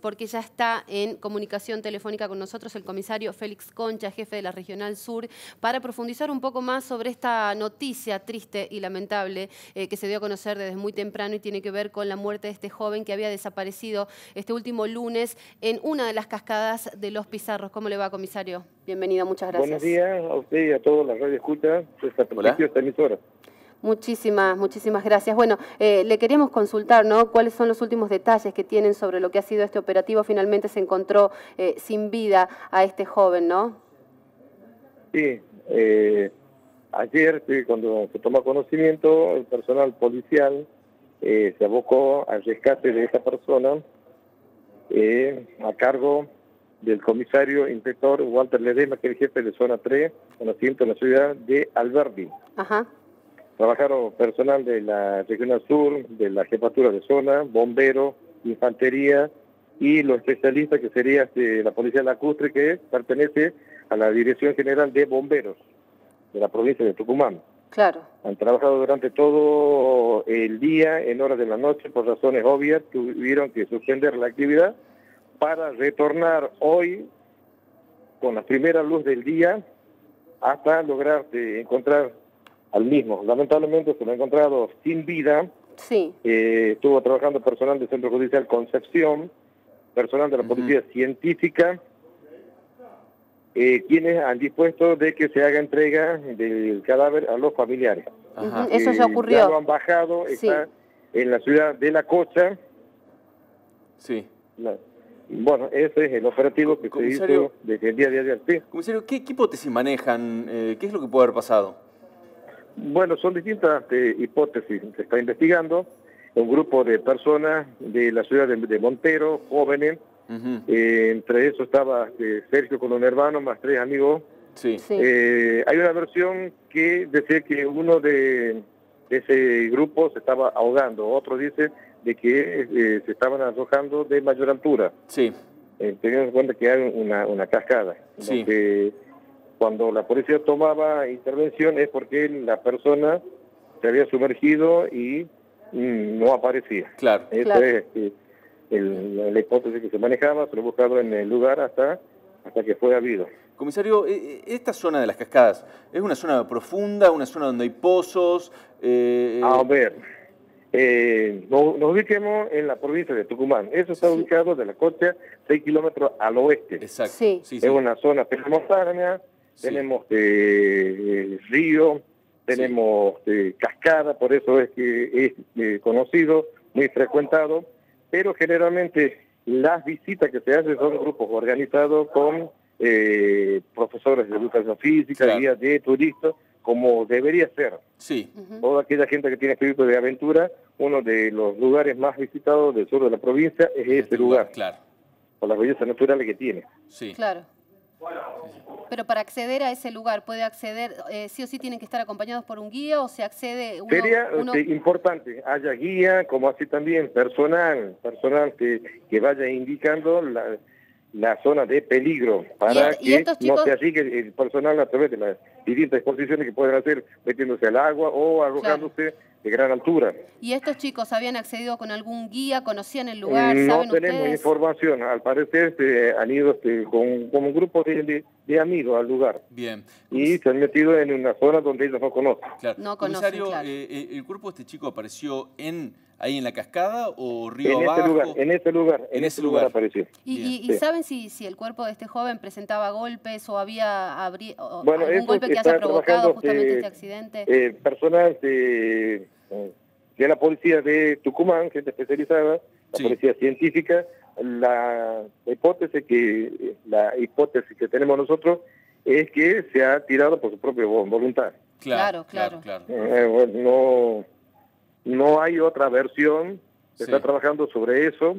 porque ya está en comunicación telefónica con nosotros el comisario Félix Concha, jefe de la Regional Sur, para profundizar un poco más sobre esta noticia triste y lamentable que se dio a conocer desde muy temprano y tiene que ver con la muerte de este joven que había desaparecido este último lunes en una de las cascadas de Los Pizarros. ¿Cómo le va, comisario? Bienvenido, muchas gracias. Buenos días a usted y a todos la radio escucha de esta emisora. Muchísimas gracias. Bueno, le queríamos consultar, ¿no? ¿Cuáles son los últimos detalles que tienen sobre lo que ha sido este operativo? Finalmente se encontró sin vida a este joven, ¿no? Sí, ayer cuando se tomó conocimiento, el personal policial se abocó al rescate de esta persona a cargo del comisario inspector Walter Ledesma, que es el jefe de zona 3, con asiento en la ciudad de Alberdi. Ajá. Trabajaron personal de la Regional Sur, de la Jefatura de Zona, bomberos, infantería y los especialistas que sería la Policía Lacustre, que pertenece a la Dirección General de Bomberos de la provincia de Tucumán. Claro. Han trabajado durante todo el día, en horas de la noche, por razones obvias, tuvieron que suspender la actividad para retornar hoy con la primera luz del día hasta lograr encontrar al mismo. Lamentablemente se lo ha encontrado sin vida. Sí. Estuvo trabajando personal del Centro Judicial Concepción, personal de la Policía Científica, quienes han dispuesto de que se haga entrega del cadáver a los familiares. Eso ya ocurrió. Ya lo han bajado, sí. Está en la ciudad de La Cocha. Sí. Bueno, ese es el operativo que se hizo desde el día de ayer. Sí. Comisario, ¿qué hipótesis manejan? ¿Qué es lo que puede haber pasado? Bueno, son distintas hipótesis. Se está investigando un grupo de personas de la ciudad de Montero, jóvenes. Entre eso estaba Sergio con un hermano, más 3 amigos. Sí. Hay una versión que decía que uno de ese grupo se estaba ahogando. Otro dice de que se estaban arrojando de mayor altura. Sí. Teniendo en cuenta que hay una cascada. Sí. Cuando la policía tomaba intervención es porque la persona se había sumergido y no aparecía. Claro. Esa es la hipótesis que se manejaba, se lo ha buscado en el lugar hasta que fue habido. Comisario, esta zona de las cascadas, ¿es una zona profunda, una zona donde hay pozos? A ver, nos ubiquemos en la provincia de Tucumán. Eso está ubicado de La Cocha, 6 kilómetros al oeste. Exacto. Sí. Sí. Es una zona montaña, tenemos río, tenemos cascada, por eso es que es conocido, muy frecuentado, pero generalmente las visitas que se hacen son grupos organizados con profesores de educación física, guías de turistas, como debería ser. Sí. Toda aquella gente que tiene espíritu de aventura, uno de los lugares más visitados del sur de la provincia es este lugar. Claro. Por las bellezas naturales que tiene. Sí. Claro. Pero para acceder a ese lugar, ¿puede acceder, sí o sí tienen que estar acompañados por un guía o se accede Sería importante, haya guía, como así también personal que vaya indicando la zona de peligro, para que no se asigue el personal a través de las distintas exposiciones que pueden hacer metiéndose al agua o arrojándose de gran altura. ¿Y estos chicos habían accedido con algún guía, conocían el lugar? No tenemos información, al parecer han ido con un grupo de amigos al lugar. Bien. Y se han metido en una zona donde ellos no conocen. Claro. No conocen, Comisario, ¿el cuerpo de este chico apareció ahí en la cascada o río abajo? En ese lugar apareció. ¿Y saben si el cuerpo de este joven presentaba golpes o había algún golpe que haya provocado justamente este accidente? Personal de la policía de Tucumán, gente especializada, la policía científica, la hipótesis que tenemos nosotros es que se ha tirado por su propia voluntad. Claro. No hay otra versión, se está trabajando sobre eso.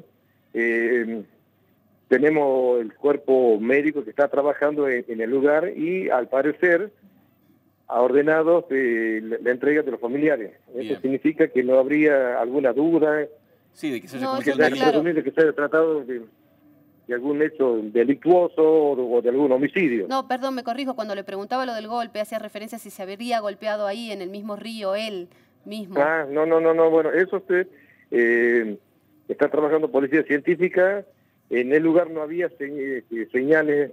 Tenemos el cuerpo médico que está trabajando en el lugar y al parecer ha ordenado la entrega de los familiares. Eso significa que no habría alguna duda, sí, de que se haya que se haya tratado de algún hecho delictuoso o de algún homicidio. No, perdón, me corrijo, cuando le preguntaba lo del golpe, hacía referencia a si se habría golpeado ahí en el mismo río él mismo. No, bueno, eso está trabajando policía científica, En el lugar no había señales,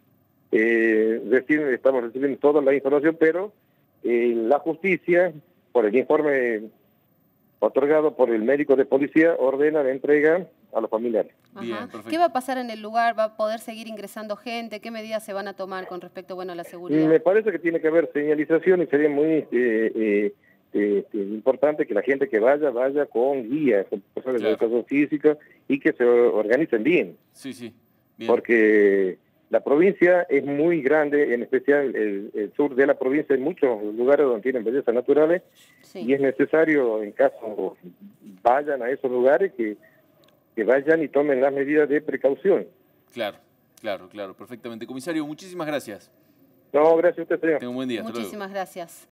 estamos recibiendo toda la información, pero la justicia, por el informe otorgado por el médico de policía, ordena la entrega a los familiares. Bien, Ajá. perfecto. ¿Qué va a pasar en el lugar? ¿Va a poder seguir ingresando gente? ¿Qué medidas se van a tomar con respecto, bueno, a la seguridad? Me parece que tiene que haber señalización y sería muy importante que la gente que vaya con guías, con personas de educación física y que se organicen bien. Sí, sí. Bien. Porque la provincia es muy grande, en especial el sur de la provincia, hay muchos lugares donde tienen bellezas naturales, Sí. y es necesario, en caso vayan a esos lugares, que vayan y tomen las medidas de precaución. Claro, claro, perfectamente. Comisario, muchísimas gracias. No, gracias a usted, señor. Tenga un buen día. Hasta luego. Muchísimas gracias.